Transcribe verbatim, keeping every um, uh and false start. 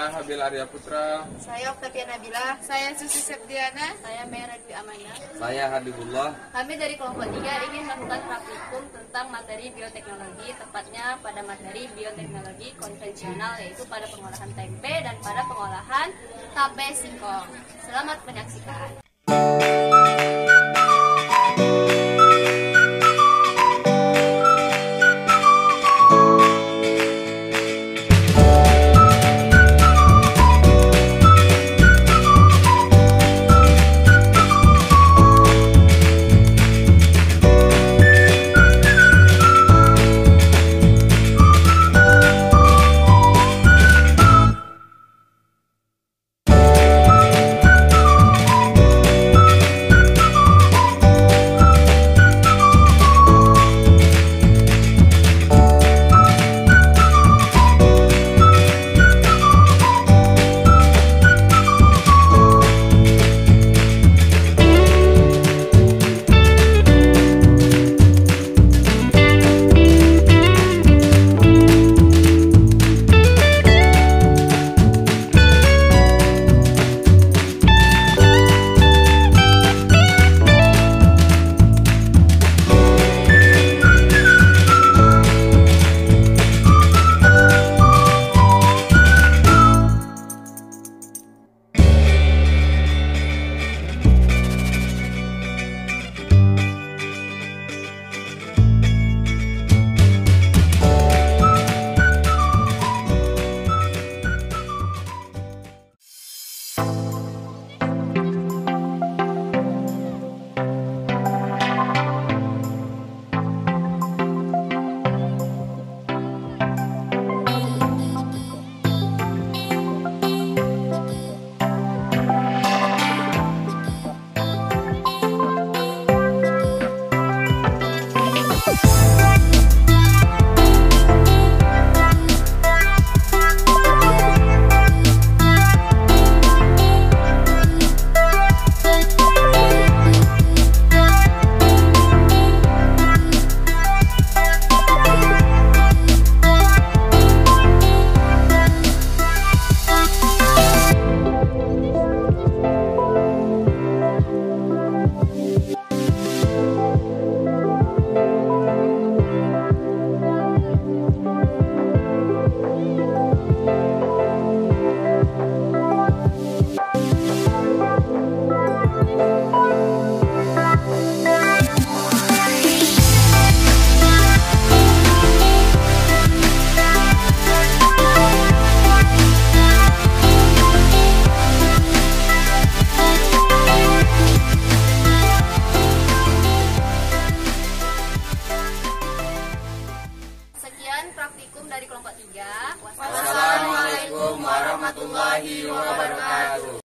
Saya Habil Arya Putra. Saya Oktavia Nabila. Saya Susi Septiana. Saya Mera Dwi Amanda. Saya Habibullah. Kami dari kelompok tiga ingin melakukan praktikum tentang materi bioteknologi, tepatnya pada materi bioteknologi konvensional, yaitu pada pengolahan tempe dan pada pengolahan tape singkong. Selamat menyaksikan. Praktikum dari kelompok tiga. Wassalamualaikum warahmatullahi wabarakatuh.